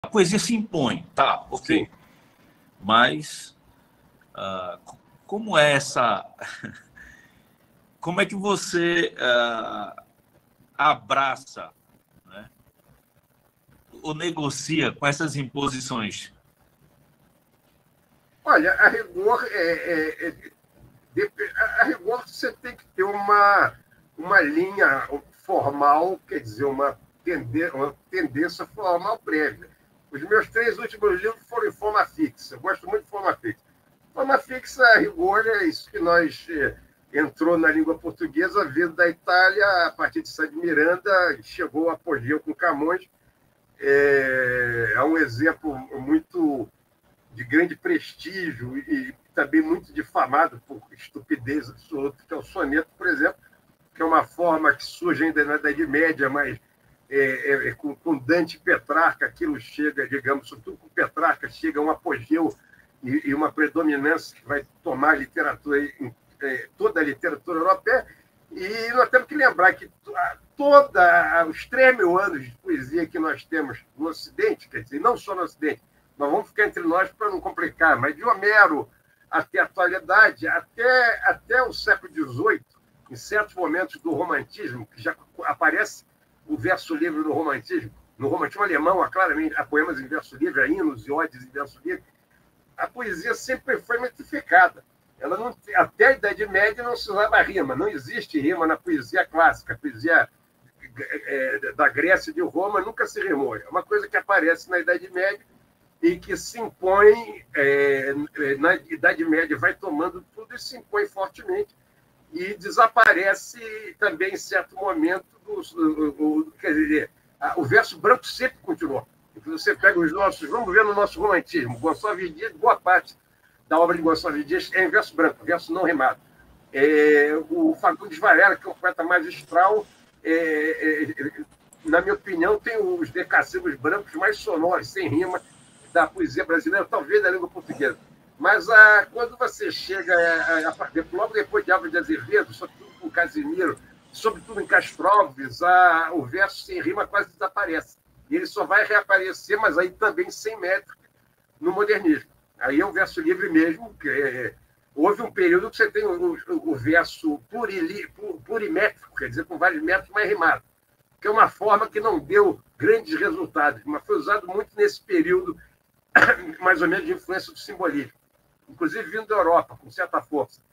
A poesia se impõe, tá, ok. Sim. Mas como é essa... Como é que você abraça, né, ou negocia com essas imposições? Olha, a rigor você tem que ter uma linha formal, quer dizer, uma tendência formal prévia. Os meus 3 últimos livros foram em forma fixa. Eu gosto muito de forma fixa. Forma fixa, a rigor, é isso que nós entrou na língua portuguesa, vindo da Itália, a partir de Sá de Miranda, chegou ao apogeu com Camões. É um exemplo muito de grande prestígio e também muito difamado por estupidez absoluta, que é o soneto, por exemplo, que é uma forma que surge ainda na Idade Média, mas com Dante e Petrarca, aquilo chega, digamos, sobretudo com Petrarca, chega a um apogeu e uma predominância que vai tomar a literatura, toda a literatura europeia. E nós temos que lembrar que os 3.000 anos de poesia que nós temos no Ocidente, quer dizer, não só no Ocidente, mas vamos ficar entre nós para não complicar, mas de Homero até a atualidade, até o século XVIII, em certos momentos do romantismo, que já aparece o verso livre do romantismo, no romantismo alemão, claramente, há poemas em verso livre, há hinos e odes em verso livre, a poesia sempre foi metrificada. Ela não, até a Idade Média não se usava rima, não existe rima na poesia clássica, a poesia da Grécia e de Roma nunca se rimou. É uma coisa que aparece na Idade Média e que se impõe na Idade Média, vai tomando tudo e se impõe fortemente e desaparece também em certo momento quer dizer, o verso branco sempre continuou. Você pega os nossos, vamos ver no nosso romantismo, Gonçalves Dias, boa parte da obra de Gonçalves Dias é em verso branco, verso não rimado. O Fagundes Varela, que é um poeta magistral, na minha opinião, tem os decassílabos brancos mais sonoros, sem rima, da poesia brasileira, talvez da língua portuguesa. Mas quando você chega, logo depois de Álvares de Azevedo, sobretudo com Casimiro, sobretudo em Castro Alves, o verso sem rima quase desaparece. E ele só vai reaparecer, mas aí também sem métrica, no modernismo. Aí é um verso livre mesmo. Houve um período que você tem o verso plurimétrico, quer dizer, com vários métricos, mas rimado, que é uma forma que não deu grandes resultados, mas foi usado muito nesse período, mais ou menos, de influência do simbolismo, inclusive vindo da Europa, com certa força.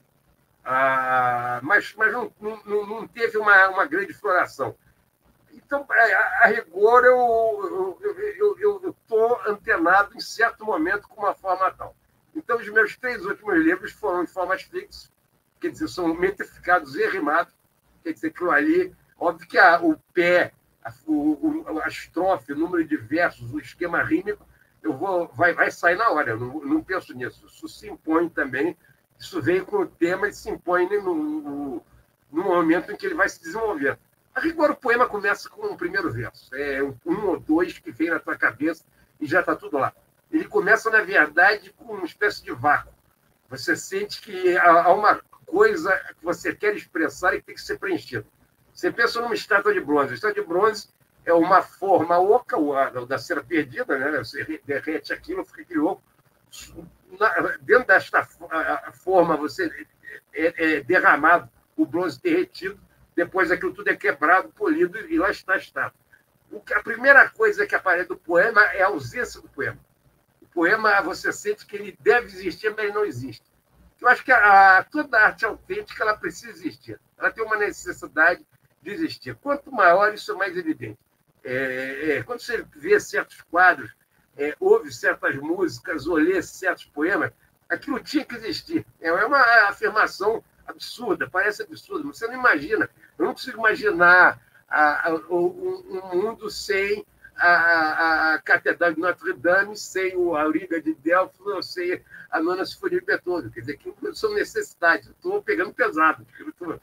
Mas não teve uma grande floração. Então, a rigor, eu estou antenado em certo momento com uma forma tal. Então, os meus 3 últimos livros foram em formas fixas, quer dizer, são metrificados e rimados, quer dizer, que ali, óbvio que o pé, a estrofe, o número de versos, o esquema rímico, vai sair na hora, eu não penso nisso. Isso se impõe também, isso veio com o tema e se impõe no momento em que ele vai se desenvolver. A rigor, o poema começa com o primeiro verso. Um ou dois que vem na tua cabeça e já está tudo lá. Ele começa, na verdade, com uma espécie de vácuo. Você sente que há uma coisa que você quer expressar e que tem que ser preenchida. Você pensa numa estátua de bronze. A estátua de bronze é uma forma oca, da cera perdida, né? Você derrete aquilo, fica aquele oco. Dentro desta forma, você é derramado o bronze derretido. Depois aquilo tudo é quebrado, polido, e lá está a estátua. A primeira coisa que aparece do poema é a ausência do poema. O poema, você sente que ele deve existir, mas ele não existe. Eu acho que toda arte autêntica ela precisa existir. Ela tem uma necessidade de existir. Quanto maior, isso é mais evidente. Quando você vê certos quadros, ouve certas músicas, ou lê certos poemas, aquilo tinha que existir. É uma afirmação absurda, parece absurdo. Você não imagina. Eu não consigo imaginar um mundo sem a Catedral de Notre-Dame, sem o Auriga de Delphi, ou sem a Nona Sinfonia de Beethoven. Quer dizer, que são necessidades. Estou pegando pesado. Estou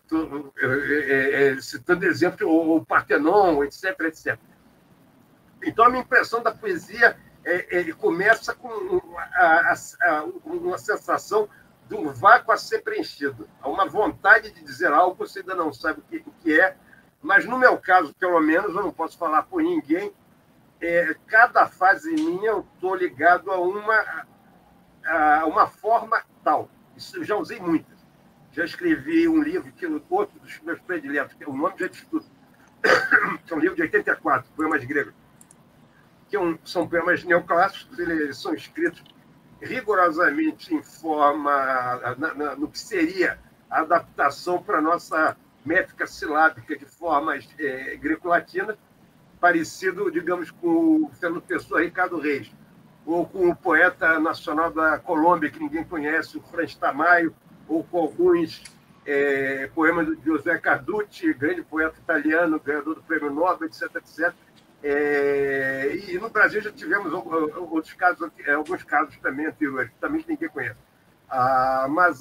citando exemplo, o Partenon, etc, etc. Então, a minha impressão da poesia ele começa com uma sensação de um vácuo a ser preenchido. Há uma vontade de dizer algo que você ainda não sabe o que é, mas, no meu caso, pelo menos, eu não posso falar por ninguém, cada fase minha eu estou ligado a uma forma tal. Isso eu já usei muitas. Já escrevi um livro, que outro dos meus prediletos, que o nome já diz tudo, que é um livro de 84, poemas gregos, que são poemas neoclássicos, eles são escritos rigorosamente em forma, no que seria a adaptação para a nossa métrica silábica de formas greco-latinas, parecido, digamos, com o Fernando Pessoa, Ricardo Reis, ou com o poeta nacional da Colômbia, que ninguém conhece, o Franz Tamayo, ou com alguns poemas de José Carducci, grande poeta italiano, ganhador do Prêmio Nobel, etc., etc. E no Brasil já tivemos outros casos, alguns casos também anteriores, também que ninguém conhece. Mas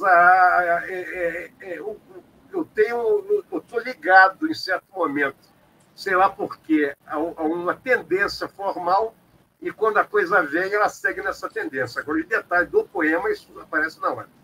eu estou ligado, em certo momento, sei lá por quê, a uma tendência formal, e quando a coisa vem, ela segue nessa tendência. Agora, o detalhe do poema, isso aparece na hora.